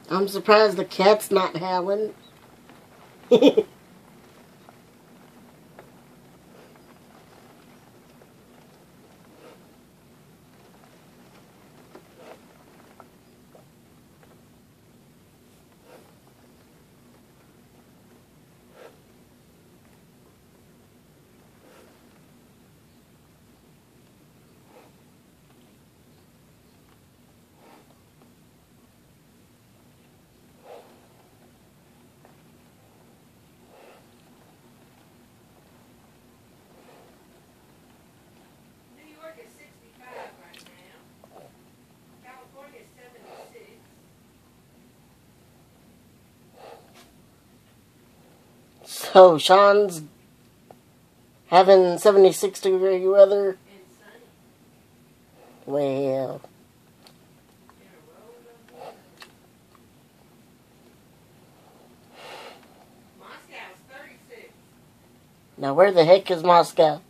I'm surprised the cat's not howling. So, Sean's having 76-degree weather. Well. Now, where the heck is Moscow?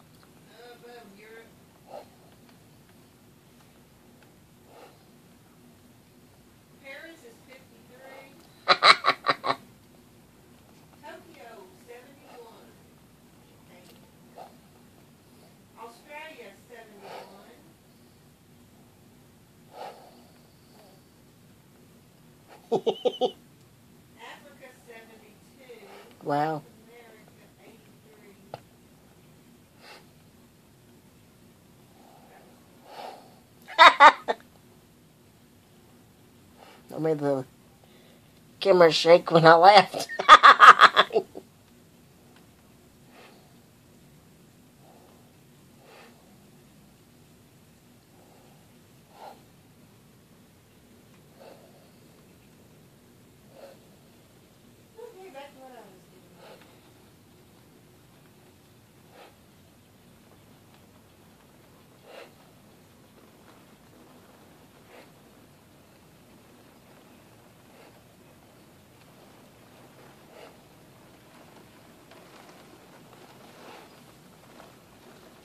Africa 72. Wow. America 83. I made the camera shake when I laughed. Okay, back to what I was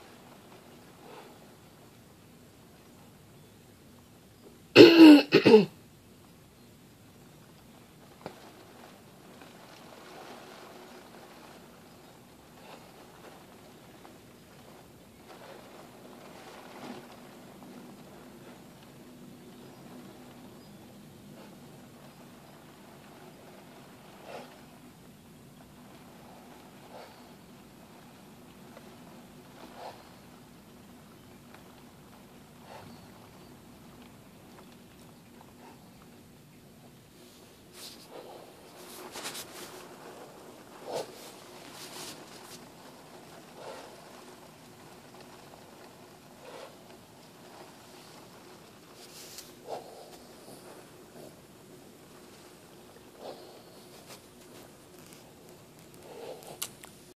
Wow.